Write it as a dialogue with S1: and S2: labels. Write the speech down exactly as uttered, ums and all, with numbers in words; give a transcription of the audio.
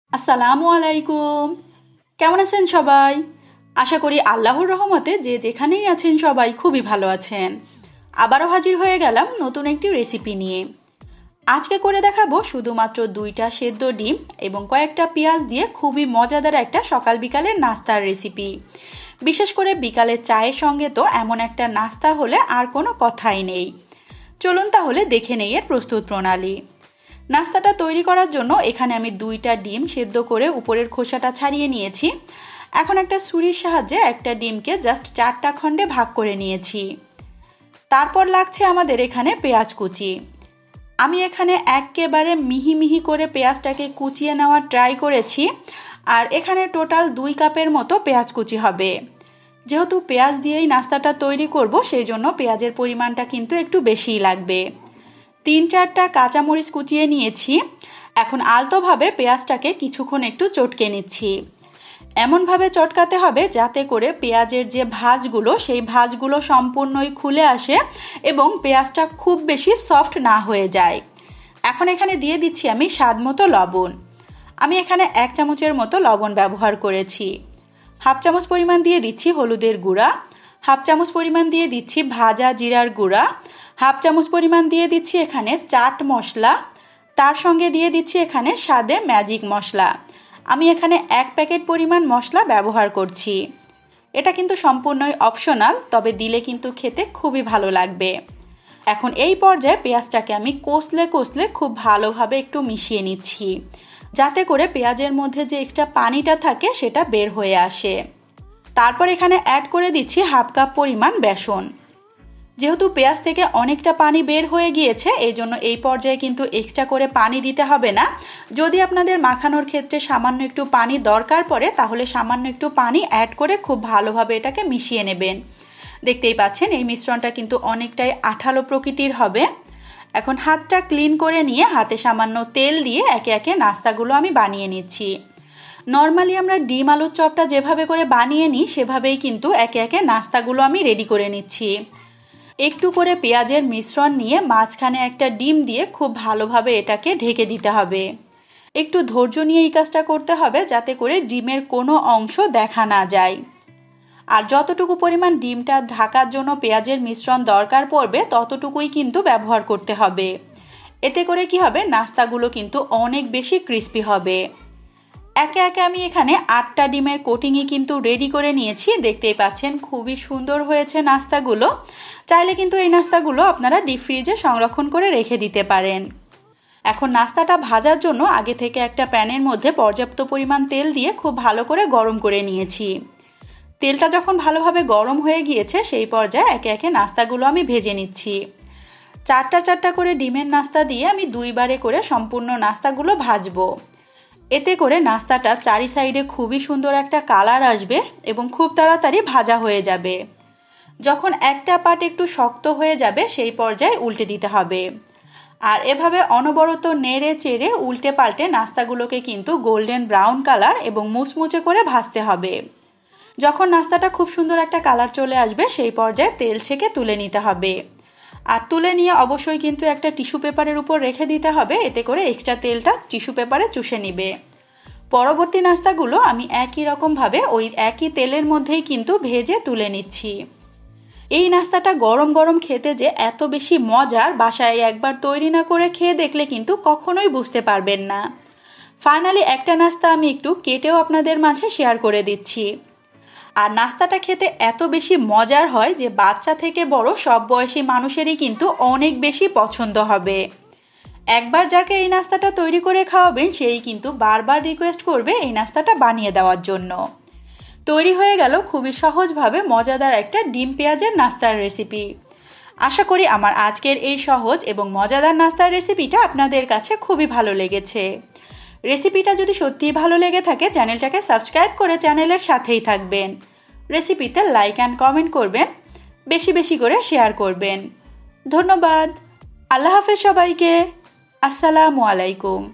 S1: আসসালামু আলাইকুম। কেমন আছেন সবাই? আশা করি আল্লাহর রহমতে যে যেখানেই আছেন সবাই খুবই ভালো আছেন। আবারও হাজির হয়ে গেলাম নতুন একটি রেসিপি নিয়ে। আজকে করে দেখাবো শুধুমাত্র দুইটা সেদ্ধ ডিম এবং কয়েকটা পেঁয়াজ দিয়ে খুবই মজাদার একটা সকাল বিকালের নাস্তার রেসিপি। বিশেষ করে বিকালের চায়ের সঙ্গে তো এমন একটা নাস্তা হলে আর কোনো কথাই নেই। চলুন তাহলে দেখে নেই এর প্রস্তুত প্রণালী। নাস্তাটা তৈরি করার জন্য এখানে আমি দুইটা ডিম সেদ্ধ করে উপরের খোসাটা ছাড়িয়ে নিয়েছি। এখন একটা ছুরির সাহায্যে একটা ডিমকে জাস্ট চারটা খণ্ডে ভাগ করে নিয়েছি। তারপর লাগছে আমাদের এখানে পেঁয়াজ কুচি। আমি এখানে একেবারে মিহি মিহি করে পেঁয়াজটাকে কুচিয়ে নেওয়ার ট্রাই করেছি। আর এখানে টোটাল দুই কাপের মতো পেঁয়াজ কুচি হবে। যেহেতু পেঁয়াজ দিয়েই নাস্তাটা তৈরি করব, সেই জন্য পেঁয়াজের পরিমাণটা কিন্তু একটু বেশিই লাগবে। তিন চারটা কাঁচামরিচ কুচিয়ে নিয়েছি। এখন আলতোভাবে পেঁয়াজটাকে কিছুক্ষণ একটু চটকে নিচ্ছি। এমনভাবে চটকাতে হবে যাতে করে পেঁয়াজের যে ভাঁজগুলো সেই ভাঁজগুলো সম্পূর্ণই খুলে আসে এবং পেঁয়াজটা খুব বেশি সফট না হয়ে যায়। এখন এখানে দিয়ে দিচ্ছি আমি স্বাদ মতো লবণ। আমি এখানে এক চামচের মতো লবণ ব্যবহার করেছি। হাফ চামচ পরিমাণ দিয়ে দিচ্ছি হলুদের গুঁড়া। হাফ চামচ পরিমাণ দিয়ে দিচ্ছি ভাজা জিরার গুঁড়া। হাফ চামচ পরিমাণ দিয়ে দিচ্ছি এখানে চাট মশলা। তার সঙ্গে দিয়ে দিচ্ছি এখানে স্বাদে ম্যাজিক মশলা। আমি এখানে এক প্যাকেট পরিমাণ মশলা ব্যবহার করছি। এটা কিন্তু সম্পূর্ণই অপশনাল, তবে দিলে কিন্তু খেতে খুবই ভালো লাগবে। এখন এই পর্যায়ে পেঁয়াজটাকে আমি কষলে কষলে খুব ভালোভাবে একটু মিশিয়ে নিচ্ছি, যাতে করে পেঁয়াজের মধ্যে যে এক্সট্রা পানিটা থাকে সেটা বের হয়ে আসে। তারপর এখানে অ্যাড করে দিচ্ছি হাফ কাপ পরিমাণ বেসন। যেহেতু পেঁয়াজ থেকে অনেকটা পানি বের হয়ে গিয়েছে, এই জন্য এই পর্যায়ে কিন্তু এক্সট্রা করে পানি দিতে হবে না। যদি আপনাদের মাখানোর ক্ষেত্রে সামান্য একটু পানি দরকার পড়ে, তাহলে সামান্য একটু পানি অ্যাড করে খুব ভালোভাবে এটাকে মিশিয়ে নেবেন। দেখতেই পাচ্ছেন এই মিশ্রণটা কিন্তু অনেকটাই আঠালো প্রকৃতির হবে। এখন হাতটা ক্লিন করে নিয়ে হাতে সামান্য তেল দিয়ে একে একে নাস্তাগুলো আমি বানিয়ে নিচ্ছি। নর্মালি আমরা ডিম আলুর চপটা যেভাবে করে বানিয়ে নিই সেভাবেই কিন্তু একে একে নাস্তাগুলো আমি রেডি করে নিচ্ছি। একটু করে পেঁয়াজের মিশ্রণ নিয়ে মাঝখানে একটা ডিম দিয়ে খুব ভালোভাবে এটাকে ঢেকে দিতে হবে। একটু ধৈর্য নিয়ে এই কাজটা করতে হবে যাতে করে ডিমের কোনো অংশ দেখা না যায়। আর যতটুকু পরিমাণ ডিমটা ঢাকার জন্য পেঁয়াজের মিশ্রণ দরকার পড়বে ততটুকুই কিন্তু ব্যবহার করতে হবে। এতে করে কি হবে, নাস্তাগুলো কিন্তু অনেক বেশি ক্রিস্পি হবে। একে একে আমি এখানে আটটা ডিমের কোটিংই কিন্তু রেডি করে নিয়েছি। দেখতেই পাচ্ছেন খুবই সুন্দর হয়েছে নাস্তাগুলো। চাইলে কিন্তু এই নাস্তাগুলো আপনারা ডিপ ফ্রিজে সংরক্ষণ করে রেখে দিতে পারেন। এখন নাস্তাটা ভাজার জন্য আগে থেকে একটা প্যানের মধ্যে পর্যাপ্ত পরিমাণ তেল দিয়ে খুব ভালো করে গরম করে নিয়েছি। তেলটা যখন ভালোভাবে গরম হয়ে গিয়েছে সেই পর্যায়ে একে একে নাস্তাগুলো আমি ভেজে নিচ্ছি। চারটা চারটা করে ডিমের নাস্তা দিয়ে আমি দুইবারে করে সম্পূর্ণ নাস্তাগুলো ভাজবো। এতে করে নাস্তাটা চারি সাইডে খুবই সুন্দর একটা কালার আসবে এবং খুব তাড়াতাড়ি ভাজা হয়ে যাবে। যখন একটা পার্ট একটু শক্ত হয়ে যাবে সেই পর্যায়ে উল্টে দিতে হবে। আর এভাবে অনবরত নেড়ে চেড়ে উল্টে পাল্টে নাস্তাগুলোকে কিন্তু গোল্ডেন ব্রাউন কালার এবং মুচমুচে করে ভাজতে হবে। যখন নাস্তাটা খুব সুন্দর একটা কালার চলে আসবে সেই পর্যায়ে তেল ছেঁকে তুলে নিতে হবে। আর তুলে নিয়ে অবশ্যই কিন্তু একটা টিস্যু পেপারের উপর রেখে দিতে হবে, এতে করে এক্সট্রা তেলটা টিস্যু পেপারে চুষে নিবে। পরবর্তী নাস্তাগুলো আমি একই রকমভাবে ওই একই তেলের মধ্যেই কিন্তু ভেজে তুলে নিচ্ছি। এই নাস্তাটা গরম গরম খেতে যে এত বেশি মজার, বাসায় একবার তৈরি না করে খেয়ে দেখলে কিন্তু কখনোই বুঝতে পারবেন না। ফাইনালি একটা নাস্তা আমি একটু কেটেও আপনাদের মাঝে শেয়ার করে দিচ্ছি। আর নাস্তাটা খেতে এত বেশি মজার হয় যে বাচ্চা থেকে বড় সব বয়সী মানুষেরই কিন্তু অনেক বেশি পছন্দ হবে। একবার যাকে এই নাস্তাটা তৈরি করে খাওয়াবেন সেই কিন্তু বারবার রিকোয়েস্ট করবে এই নাস্তাটা বানিয়ে দেওয়ার জন্য। তৈরি হয়ে গেল খুবই সহজভাবে মজাদার একটা ডিম পেঁয়াজের নাস্তার রেসিপি। আশা করি আমার আজকের এই সহজ এবং মজাদার নাস্তার রেসিপিটা আপনাদের কাছে খুবই ভালো লেগেছে। রেসিপিটা যদি সত্যিই ভালো লেগে থাকে চ্যানেলটাকে সাবস্ক্রাইব করে চ্যানেলের সাথেই থাকবেন। রেসিপিতে লাইক অ্যান্ড কমেন্ট করবেন, বেশি বেশি করে শেয়ার করবেন। ধন্যবাদ। আল্লাহ হাফেজ সবাইকে। আসসালামু আলাইকুম।